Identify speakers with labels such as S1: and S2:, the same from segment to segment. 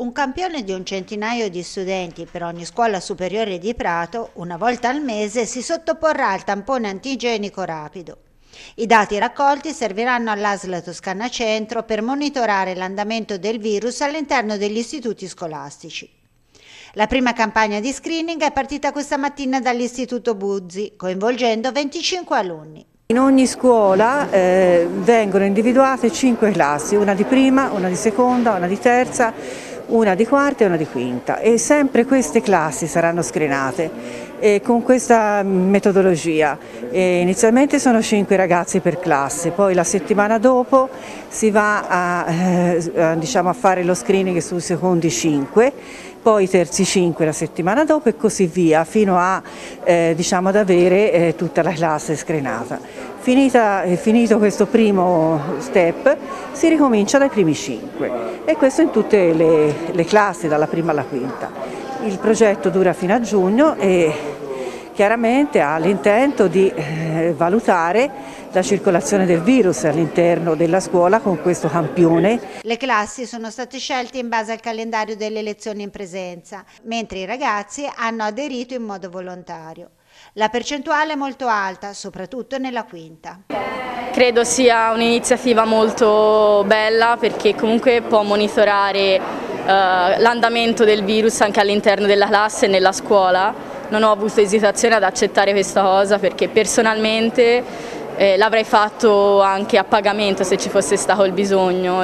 S1: Un campione di un centinaio di studenti per ogni scuola superiore di Prato, una volta al mese, si sottoporrà al tampone antigenico rapido. I dati raccolti serviranno all'ASL Toscana Centro per monitorare l'andamento del virus all'interno degli istituti scolastici. La prima campagna di screening è partita questa mattina dall'Istituto Buzzi, coinvolgendo 25 alunni.
S2: In ogni scuola vengono individuate 5 classi, una di prima, una di seconda, una di terza, una di quarta e una di quinta, e sempre queste classi saranno screenate con questa metodologia. Inizialmente sono 5 ragazzi per classe, poi la settimana dopo si va a fare lo screening sui secondi 5, poi i terzi 5 la settimana dopo e così via, fino ad avere tutta la classe screenata. Finito questo primo step, si ricomincia dai primi 5 e questo in tutte le classi, dalla prima alla quinta. Il progetto dura fino a giugno e chiaramente ha l'intento di valutare la circolazione del virus all'interno della scuola con questo campione.
S1: Le classi sono state scelte in base al calendario delle lezioni in presenza, mentre i ragazzi hanno aderito in modo volontario. La percentuale è molto alta, soprattutto nella quinta.
S3: Credo sia un'iniziativa molto bella perché comunque può monitorare l'andamento del virus anche all'interno della classe e nella scuola. Non ho avuto esitazione ad accettare questa cosa perché personalmente l'avrei fatto anche a pagamento se ci fosse stato il bisogno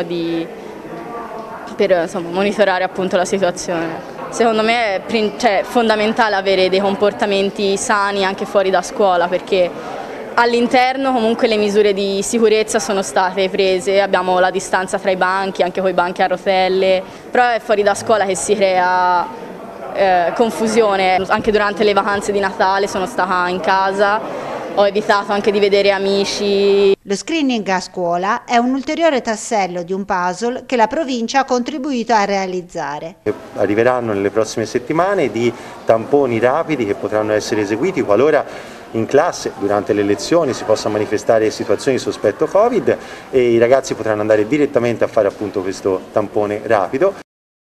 S3: per monitorare appunto la situazione. Secondo me è fondamentale avere dei comportamenti sani anche fuori da scuola perché all'interno comunque le misure di sicurezza sono state prese, abbiamo la distanza tra i banchi, anche con i banchi a rotelle, però è fuori da scuola che si crea confusione. Anche durante le vacanze di Natale sono stata in casa, ho evitato anche di vedere amici.
S1: Lo screening a scuola è un ulteriore tassello di un puzzle che la provincia ha contribuito a realizzare.
S4: Arriveranno nelle prossime settimane di tamponi rapidi che potranno essere eseguiti qualora in classe durante le lezioni si possano manifestare situazioni di sospetto Covid e i ragazzi potranno andare direttamente a fare appunto questo tampone rapido.